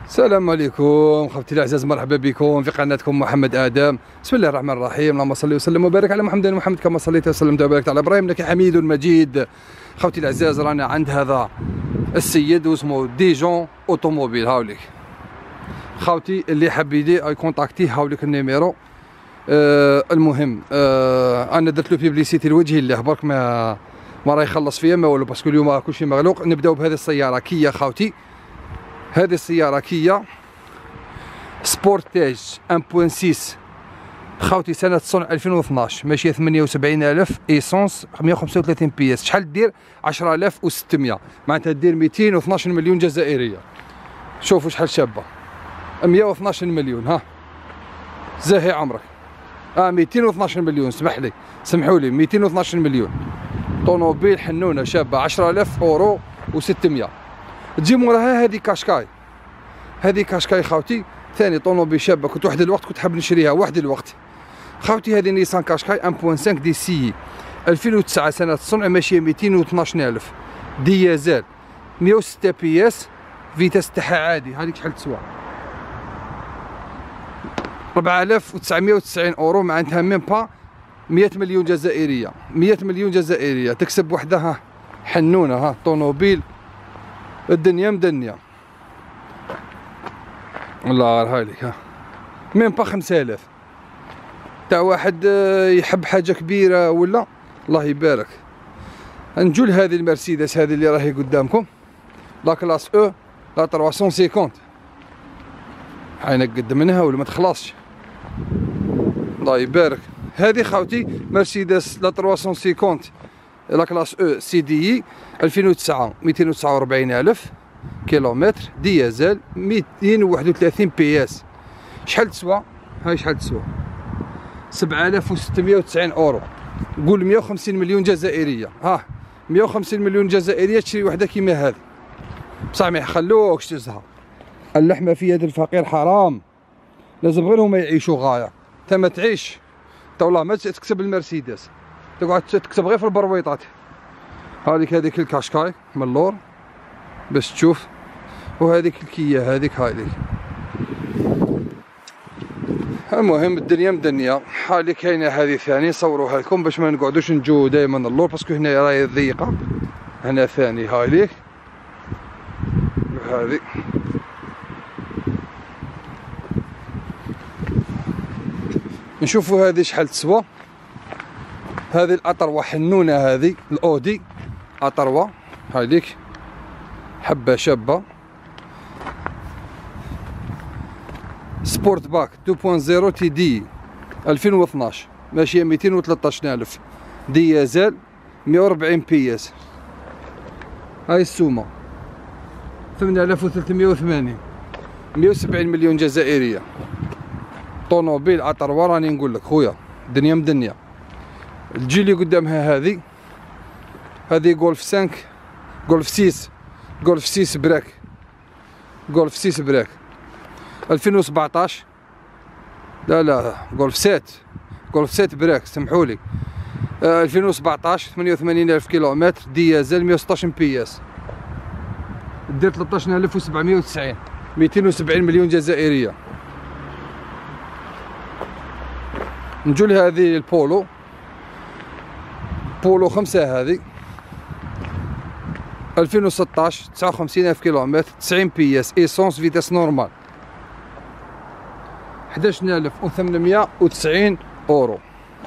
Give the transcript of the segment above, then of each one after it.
السلام عليكم خوتي الاعزاء، مرحبا بكم في قناتكم محمد ادم. بسم الله الرحمن الرحيم، اللهم صل وسلم وبارك على محمد كما صليت وسلمت وباركت على ابراهيم انك حميد مجيد. خوتي الاعزاء، رانا عند هذا السيد واسمه ديجون اوتوموبيل. هاوليك خوتي اللي حاب يدي كونتاكتيه، هاوليك النيميرو. المهم انا درت له بيبليسيتي لوجه الله، برك ما راه يخلص فيا ما والو، باسكو اليوم كلشي مغلوق. نبداو بهذه السياره كيا خوتي. هذه السيارة كيا سبورتاج 1.6 خوتي، سنة صنع 2012، ماشية 78,000 ايسونس 135 بياس. شحال دير؟ 10,600، معناتها دير 212 مليون جزائرية. شوفوا شحال شابة، 112 مليون. ها زاهي عمرك. 212 مليون، سمحوا لي 212 مليون. طونوبيل حنونة شابة، 10,000 اورو و600. تجي موراها هذه كاشكاي. هذه كاشكاي خوتي، ثاني طونوبيل شابه. كنت واحد الوقت كنت حاب نشريها، واحد الوقت خوتي. هذه نيسان كاشكاي 1.5 دي سي 2009 سنه الصنع، ماشيه 212,000 ديازل 106 بياس، فيتاس تاعها عادي. هذيك شحال تسوى؟ 4,990 اورو، معناتها ميم با 100 مليون جزائريه. 100 مليون جزائريه تكسب وحدها حنونه. ها طونوبيل الدنيا مدنية، الله يرها لك. ها ميم با 5,000 تاع واحد يحب حاجة كبيرة ولا الله يبارك. نجو لهذه المرسيدس هذه اللي راهي قدامكم، لا كلاس او لا 350. هاي نقد منها ولا ما تخلصش، الله يبارك. هذه خوتي مرسيدس لا 350 لا كلاس او سي دي اي 2009، 249,000 كيلومتر، ديازل 231 بياس. شحال تسوى؟ هاي شحال تسوى؟ 7,690 اورو. قول 150 مليون جزائرية. ها 150 مليون جزائرية تشري وحدة كيما هذه، بصح ما يخلوكش تزهى. اللحمة في يد الفقير حرام، لازم غير هما يعيشوا غاية. انت ما تعيش، انت والله ما تكسب المرسيدس، تقعد تكتب غير في البرويطات. هذيك الكاشكاي من اللور باش تشوف، وهذيك الكيا هذيك. المهم الدنيا مدنية. هذه كاينه هذه ثاني، صوروها لكم باش ما نقعدوش نجو دائما اللور، باسكو هنا راهي ضيقه. هنا ثاني هذيك هذه. نشوفوا هذه شحال تسوى. هذه الأطروة حنونة، هذه الأودي أطروة، هذيك حبة شابة. سبورت باك 2.0 تي دي 2012، ماشية 213,000 ديازل 140 بياس. هاي السومة 8,380، 170 مليون جزائرية. طونوبيل أطروة، راني نقول لك خويا الدنيا مدنية. الجي اللي قدامها هذه جولف 5 جولف 6 جولف 6 براك، جولف 6 براك 2017. لا جولف 7 جولف 7 براك، سمحولي. 2017 88,000 كيلومتر، ديازل 116 بياس، دير 13,790، 270 مليون جزائرية. نجو لهذه البولو 5 هذه 2016 59,000 كيلومتر، 90 بياس، ايسونس فيتاس نورمال، 11,890 اورو.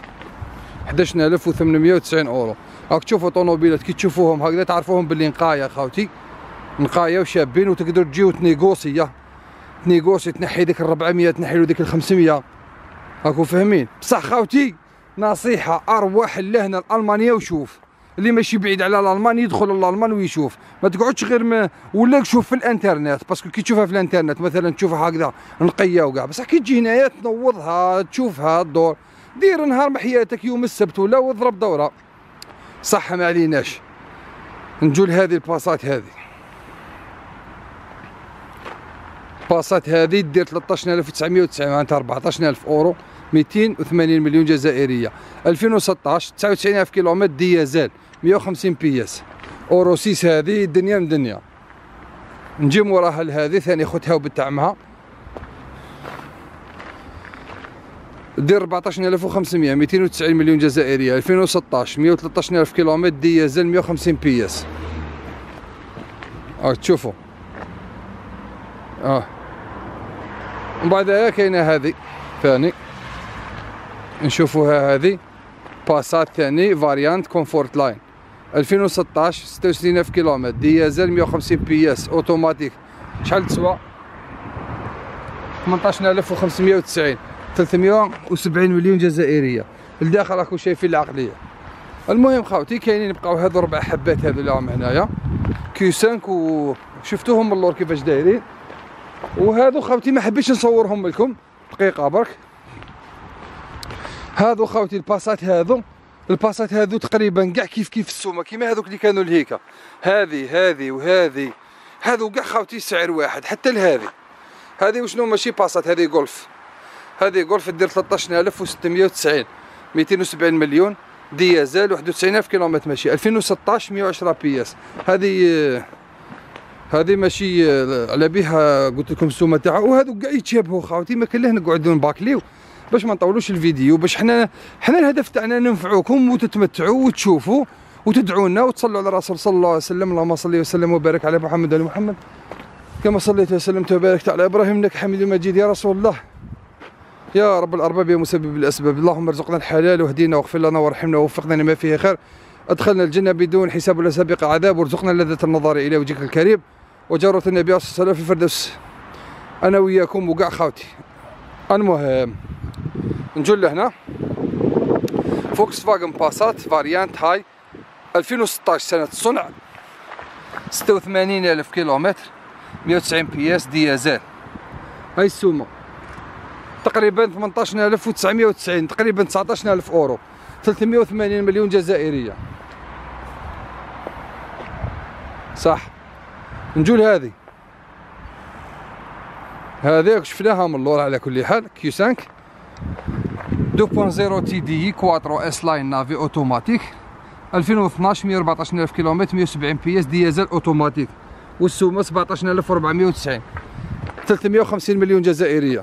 11,890 اورو. راك تشوفوا طونوبيلات كي تشوفوهم هكذا تعرفوهم باللي نقايا خوتي، نقايا وشابين، وتقدروا تجيو تنيغوسي، تنحي ديك 400، تنحي له ديك 500. راكم فاهمين؟ بصح خوتي نصيحة، أرواح لهنا الألمانية وشوف، اللي ماشي بعيد على الألمان يدخل الألمان ويشوف، ما تقعدش غير ولا تشوف في الانترنت، باسكو كي تشوفها في الانترنت مثلا تشوفها هكذا نقية وكاع، بصح كي تجي هنايا تنوضها تشوفها الدور، دير نهار محياتك يوم السبت ولا واضرب دورة. صح ما عليناش. نجو لهذه الباصات، هذه الباصات هذه دير 13,990، معناتها 14,000 اورو، 280 مليون جزائرية. 2016 99,000 كيلومتر، ديازل 150 بياس، اورو 6. هذه الدنيا مدنية. نجي موراها لهذه ثاني خوتها وبتعمها، دير 14500 290 مليون جزائريه، 2016 113000 كيلومتر، ديزل 150 بي اس. تشوفوا ومن بعدها كاينه هذه ثاني نشوفوها، هذه باسات ثاني فاريانت كومفورت لاين 2016 66000 كيلومتر، ديزل 150 بي اس اوتوماتيك. شحال تسوى؟ 18590، 370 مليون جزائريه. لداخل راكم شايفين العقليه. المهم خاوتي كاينين بقاو هذو 4 حبات هذو اللي راهم هنايا كيو 5 وشفتوهم من اللور كيفاش دايرين. وهذو خاوتي ما حبيتش نصورهم لكم دقيقه برك. هذو خاوتي الباسات هذو تقريبا كاع كيف السومه كيما هذوك اللي كانوا لهيكا. هذه وهذه هذو كاع خاوتي سعر واحد حتى لهذه. هذه وشنو ماشي باسات، هذه جولف. هذه جولف دير 13690، 270 مليون، ديزل 91000 كيلومتر ماشي، 2016 110 بي اس. هذه ماشي على بها قلت لكم السومه تاعها. وهذو كاع يتشابهوا خاوتي، ما كان له نقعدوا نباكليو باش ما نطولوش الفيديو، باش حنا الهدف تاعنا ننفعوكم وتتمتعوا وتشوفوا وتدعونا وتصلوا على الرسول صلى الله عليه وسلم. اللهم صل وسلم وبارك على محمد وعلى محمد كما صليت وسلمت وباركت على ابراهيم انك حميد مجيد. يا رسول الله، يا رب الارباب يا مسبب الاسباب، اللهم ارزقنا الحلال واهدينا واغفر لنا وارحمنا ووفقنا لما فيه خير، ادخلنا الجنه بدون حساب ولا سابق عذاب، وارزقنا لذة النظر الى وجهك الكريم وجرة النبي صلى الله عليه وسلم في الفردوس انا وياكم وكاع خاوتي. المهم نجو لهنا فوكس فاجن باسات فاريانت هاي 2016 سنة الصنع، 86,000 كيلومتر، 190 بي اس، ديزل. هاي السومة تقريبا 18,990، تقريبا 19,000 اورو، 380 مليون جزائرية. صح. نجو لهذه، هذه شفناها من اللور على كل حال، كيو 5 2.0 تي دي كواترو اس لاين نافي اوتوماتيك، 2012 114,000 كيلومتر، 170 بي اس، ديزل اوتوماتيك، والسومه 17,490، 350 مليون جزائريه.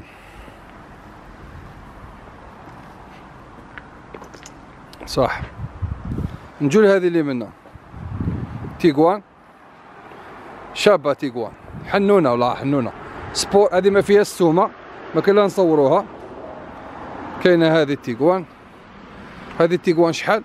صح. نجو لهذه اللي منا تيغوان، شابه تيغوان، حنونه ولا حنونه سبور. هذه ما فيها السومه، ما كان لا نصوروها. كاينه هذه التيغوان، هذه التيغوان شحال؟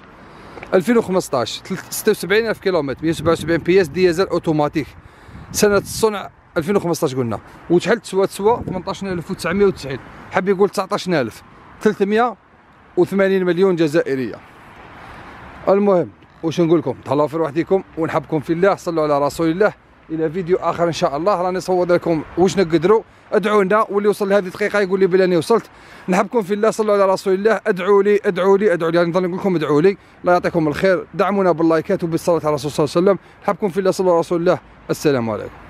2015 76,000 كيلومتر، 177 بي اس، ديزل اوتوماتيك، سنه الصنع 2015 قلنا. وشحال تسوى؟ 18,990، حاب يقول 19,000، 380 مليون جزائريه. المهم واش نقول لكم، تهلاو في روحكم ونحبكم في الله، صلوا على رسول الله. الى فيديو اخر ان شاء الله. راني صور لكم واش نقدروا، ادعوا لنا، واللي وصل لهذه الدقيقه يقول لي بلاني وصلت. نحبكم في الله، صلوا على رسول الله. ادعوا لي ادعوا لي ادعوا لي، نظل نقول لكم ادعوا لي. الله يعطيكم الخير، دعمونا باللايكات وبالصلاه على الرسول صلى الله عليه وسلم. نحبكم في الله، صلوا على رسول الله. السلام عليكم.